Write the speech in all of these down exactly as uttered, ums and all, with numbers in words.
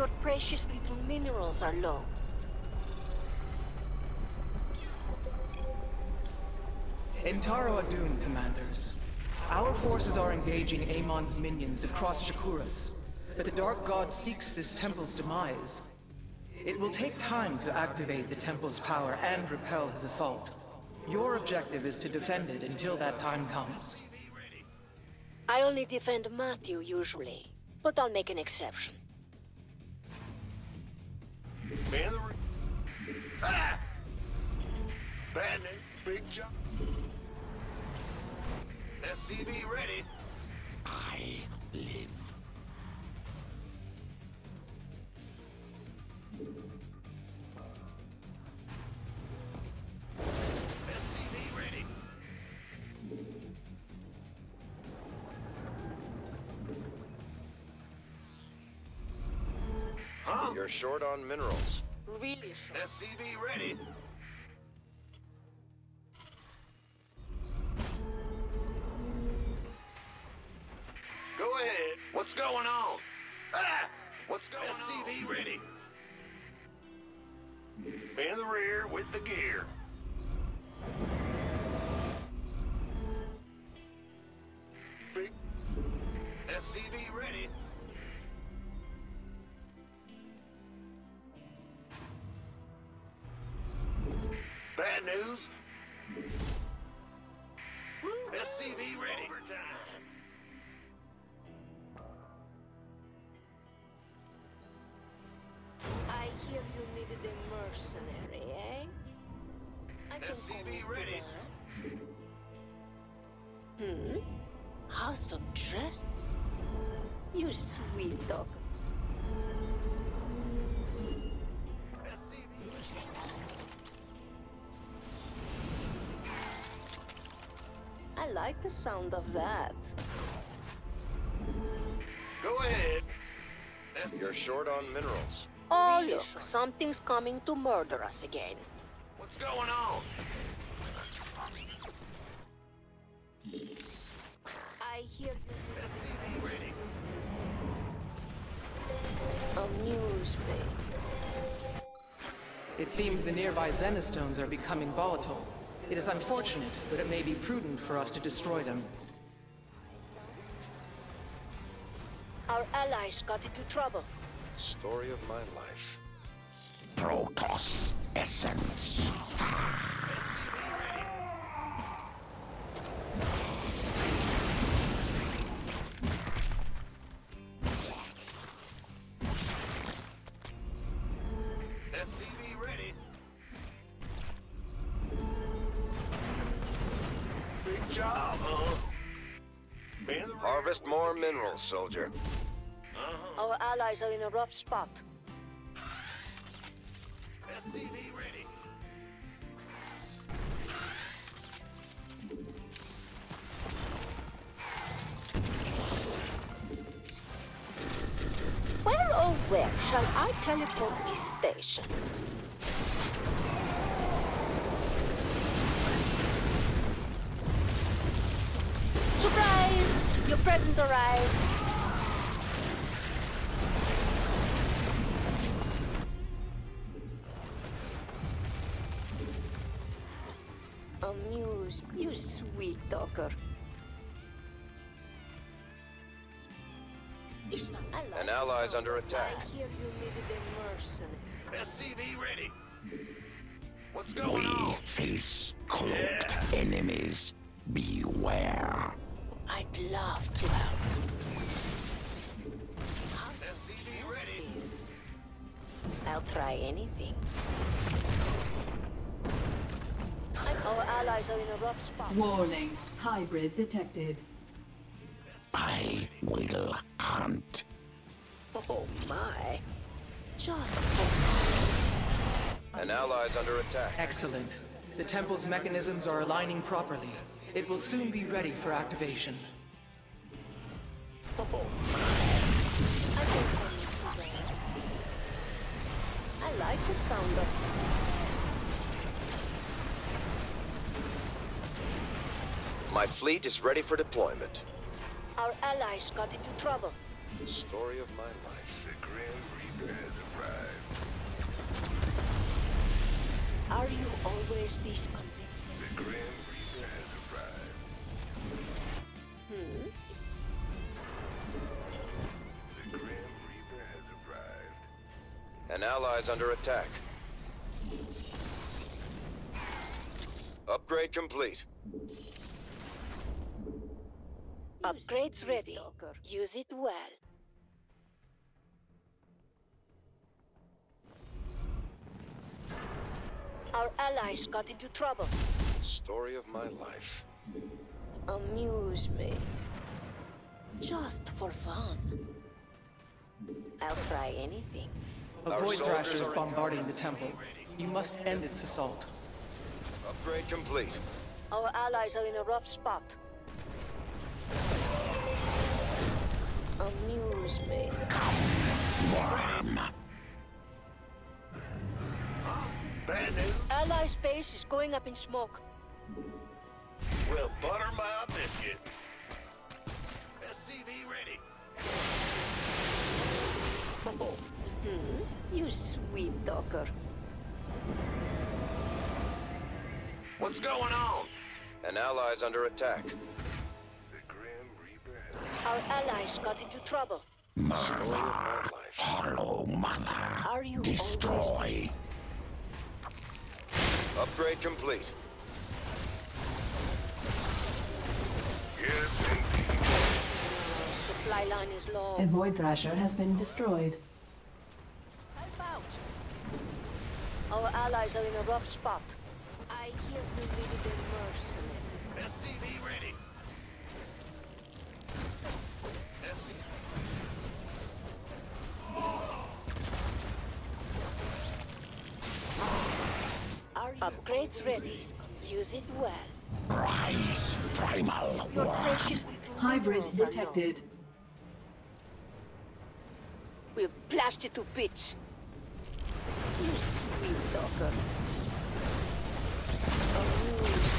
Your precious little minerals are low. Entaro Adun, commanders. Our forces are engaging Amon's minions across Shakuras, but the Dark God seeks this temple's demise. It will take time to activate the temple's power and repel his assault. Your objective is to defend it until that time comes. I only defend Matthew usually, but I'll make an exception. Man, the ah! Bad news, big jump. S C V ready. I live. S C V ready. Huh? You're short on minerals. Really sure. S C V ready. Go ahead. What's going on? Ah! What's going on? S C V ready. In the rear with the gear. Big S C V ready. Bad news. S C V ready. Overtime. I hear you needed a mercenary, eh? I can S C V commit to ready. that. Hmm? House of Dress? You sweet dog. S C V. I like the sound of that. Go ahead. S You're short on minerals. Oh, Really look, sure. something's coming to murder us again. What's going on? I hear you S C V ready. amuse me. It seems the nearby Zenistones are becoming volatile. It is unfortunate, but it may be prudent for us to destroy them. Our allies got into trouble. Story of my life. Protoss essence. S C V ready. Big job, huh? In the rear. Harvest more minerals, soldier. Uh-huh. Our allies are in a rough spot. S C V ready. Where oh where shall I teleport this station? Surprise! Your present arrived. Amuse, you sweet docker. An ally's under attack. I hear you needed a mercenary. S C V ready. What's going We on? face cloaked Yeah. enemies. Beware. I'd love to help. How's S C V ready. I'll try anything. Our allies are in a rough spot. Warning. Hybrid detected. I will hunt. Oh my. Just for fun. An ally's under attack. Excellent. The temple's mechanisms are aligning properly. It will soon be ready for activation. Oh my. I can only do that. I like the sound of My fleet is ready for deployment. our allies got into trouble. Story of my life. The Grim Reaper is this convincing? The Grim Reaper has arrived. Hmm? The Grim Reaper has arrived. An ally's under attack. Upgrade complete. Upgrades ready. Use it well. Our allies got into trouble. Story of my life. Amuse me. Just for fun. I'll try anything. A Our Void soldiers Thrasher is are in bombarding the temple. You must end its assault. Upgrade complete. Our allies are in a rough spot. Amuse me. Worm. Bad news? Allies' base is going up in smoke. Well, butter my biscuit. S C V ready. Oh. Hmm? You sweet talker. What's going on? An ally's under attack. The Grim Reaper has Our allies got into trouble. Story of Mother. my life. Hollow Mother. Are you always Destroy. this- Upgrade complete. Yes, indeed. Supply line is low. A Void Thrasher has been destroyed. Help out! Our allies are in a rough spot. I hear you needed a mercenary. S C V ready. S C V. Are you upgrades ready? Use it well. Rise, primal Your worm. precious little Hybrid minerals are low. detected. We'll blast it to bits. You sweet talker. Amuse me.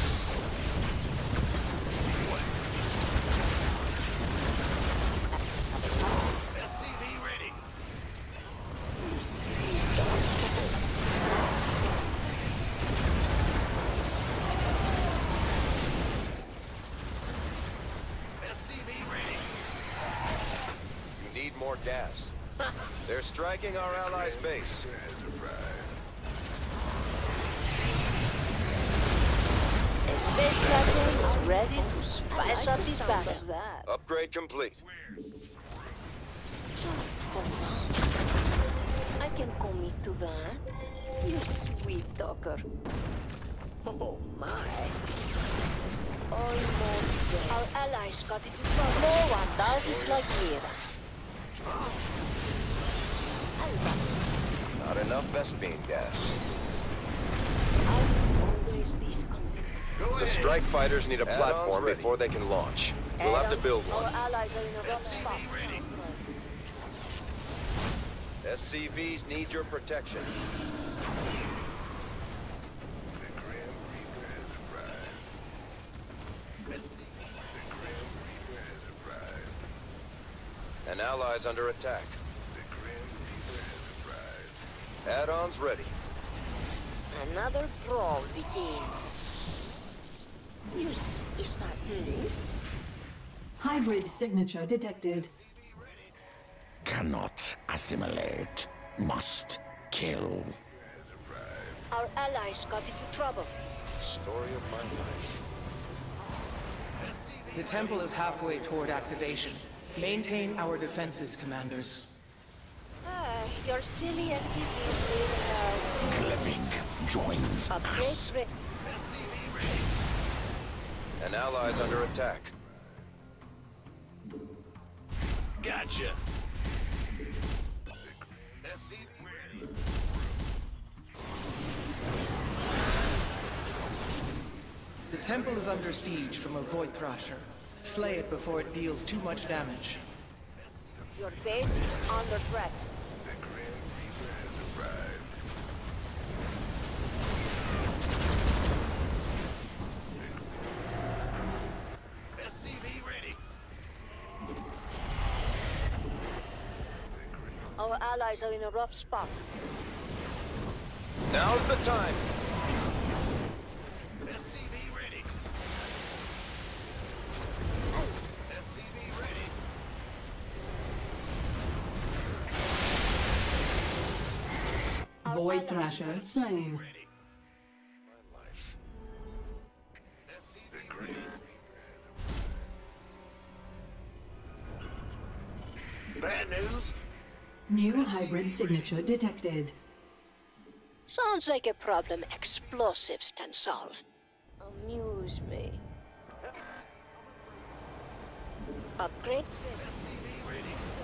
S C V ready. You sweet talker. S C V ready. You need more gas. They're striking our allies' base. Has arrived. A space platform is ready to spice up this battle. Upgrade complete. Just for fun. I can commit to that. You sweet talker. Oh my. Almost there. Our allies got into trouble. No one does it like Vera. Not enough Vespene gas. I'm always this convinced. Go The ahead. strike fighters need a Add-ons platform ready. before they can launch. We'll have to build Our one. allies are in a rough spot. ready. S C Vs need your protection. The Grim Reaper has arrived. The Grim Reaper has arrived. An ally's under attack. The Grim Reaper has arrived. Add-ons ready. Another brawl begins. Use is that hmm? Hybrid signature detected. Cannot assimilate. Must kill. Our allies got into trouble. Story of my life. The temple is halfway toward activation. Maintain our defenses, commanders. Ah, your silly S C Vs really help. Glivig joins Upgrades us. ready. An ally's under attack. Gotcha. S C V ready. The temple is under siege from a Void Thrasher. Slay it before it deals too much damage. Your base is under threat. The Grim Reaper has arrived. S C V ready. Our allies are in a rough spot. Now's the time. Void Thrasher slain. My life. Bad news? New hybrid signature detected. Sounds like a problem explosives can solve. Amuse me. Upgrades ready.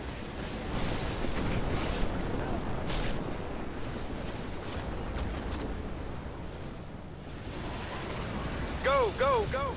Go, go, go!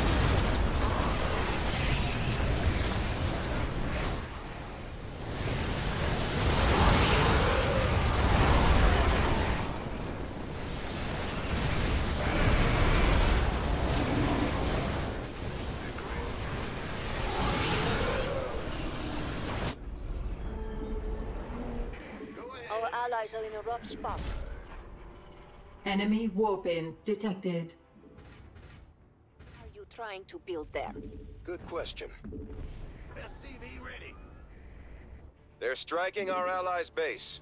Our allies are in a rough spot. Enemy warp-in detected. Are you trying to build there? Good question. S C V ready. They're striking our allies' base.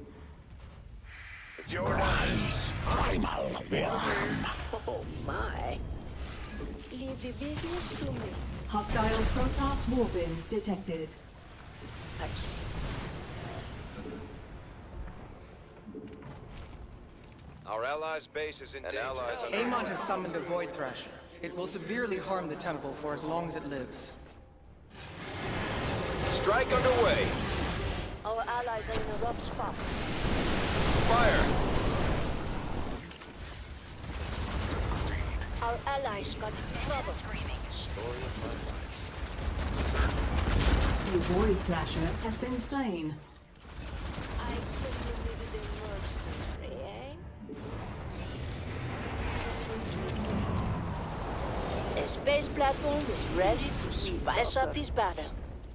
It's your Rise, primal worm. Oh my. Leave the business to me. Hostile Protoss warp-in detected. That's Our allies' base is in danger. Allies under Amon has summoned a Void Thrasher. It will severely harm the temple for as long as it lives. Strike underway. our allies are in a rough spot. Fire! Our allies got into trouble. Story of my life. A Void Thrasher has been slain. I hear you needed a mercenary, eh? The space platform is ready to spice up this battle.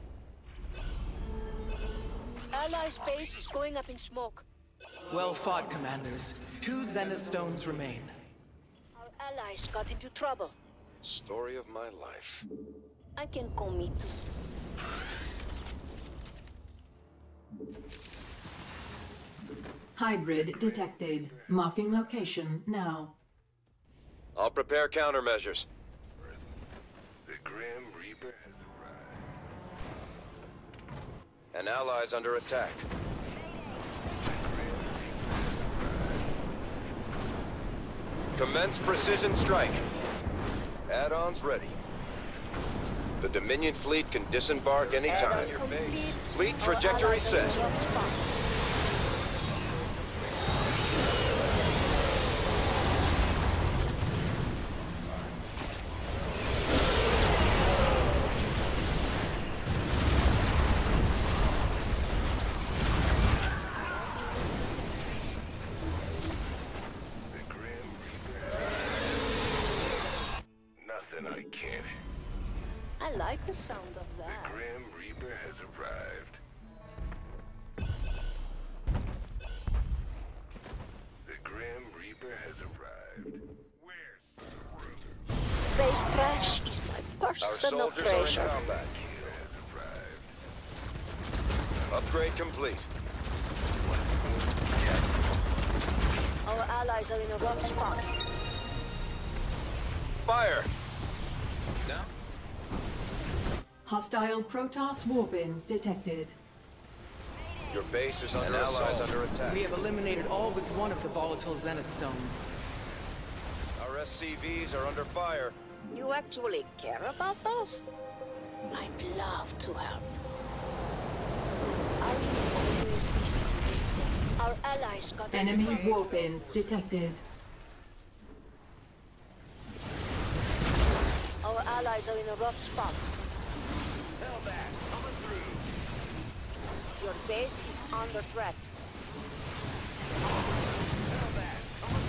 Allies' base is going up in smoke. Well fought, commanders. Two Zenith stones remain. Our allies got into trouble. Story of my life. I can commit to Hybrid detected. Marking location now. I'll prepare countermeasures. The Grim Reaper has arrived. An ally's under attack. Commence precision strike. Add-ons ready. The Dominion fleet can disembark anytime. complete. Fleet trajectory set. The Grim Reaper. Nothing I can't. I like the sound of that. The Grim Reaper has arrived. The Grim Reaper has arrived. Where's Space trash is my Our personal soldiers treasure. are in combat. Kira has arrived? Upgrade complete. Our allies are in a rough spot. Fire! Now? Hostile Protoss warp-in detected. Your base is under allies under attack. We have eliminated all but one of the volatile Zenith stones. Our S C Vs are under fire. You actually care about those? I'd love to help. Are you always this convincing? Our allies got into Enemy trouble. warp-in detected. Our allies are in a rough spot. Hellbat, coming through. Your base is under threat. Hellbat, coming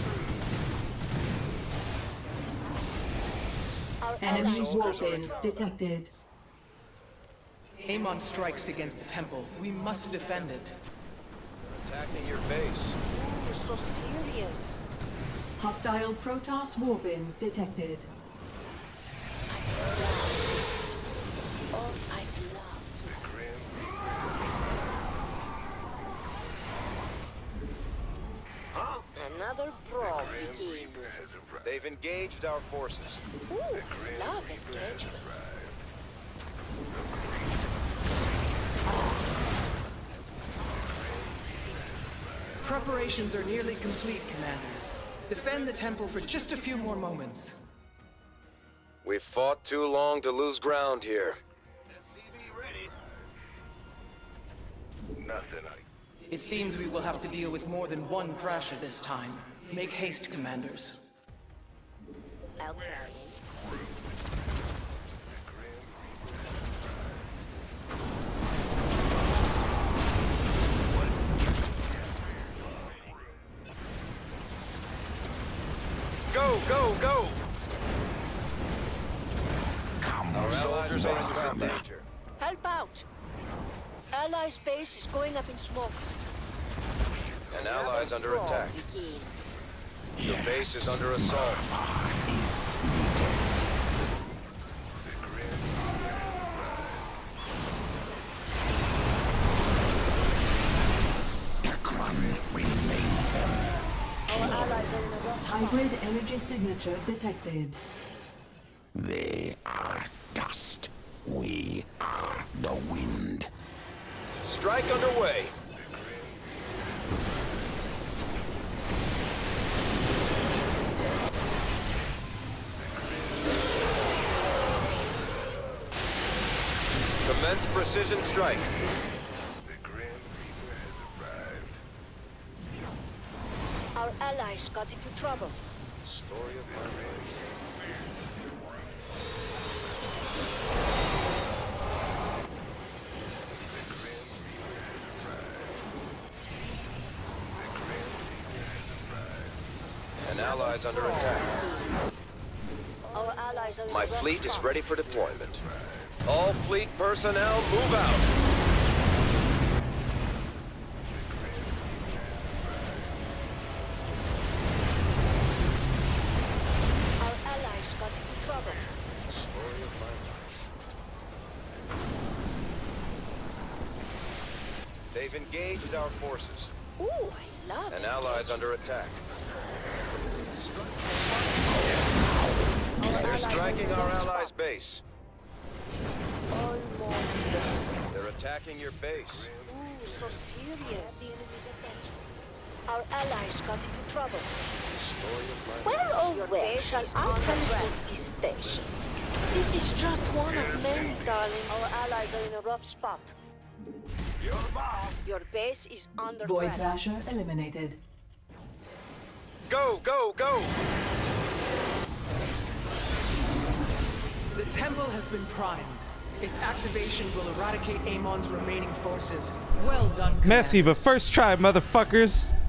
through. Our Enemy allies warp-in detected. Amon strikes against the temple. We must defend it. Attacking your base. You're so serious. Hostile Protoss warp-in detected. I'd love to. Oh, I'd love to. The Grim another brawl begins. They've engaged our forces. Ooh, love engagements. Preparations are nearly complete, Commanders. Defend the temple for just a few more moments. We've fought too long to lose ground here. Nothing. It seems we will have to deal with more than one Thrasher this time. Make haste, Commanders. I'll carry. Go, go, go! Come, Our allies' soldiers base are is in coming. danger. Help out! Allies' base is going up in smoke. An ally's under Brawl attack. begins. Your base is under assault. The crumb remain them. Our allies are in a rough spot. Hybrid energy signature detected. They are dust. We are the wind. Strike underway. Commence precision strike. Our allies got into trouble. Story of my race. An ally's under attack. Begins. Our allies are in My a rough fleet is spot. ready for deployment. All fleet personnel, move out. Our allies got into trouble. Story of my life. They've engaged our forces. Ooh, I love An it. ally's under attack. Our They're allies are in striking a our rough allies' spot. base. Almost there. They're attacking your base. Ooh, so serious. Our allies got into trouble. Story of my life. Well, oh well, shall I teleport this station? This is just one of many, darlings. Our allies are in a rough spot. You're the boss. Your base is under Void threat. Thrasher eliminated. Go, go, go! The temple has been primed. Its activation will eradicate Amon's remaining forces. Well done, Messy, but Commanders. first try, motherfuckers.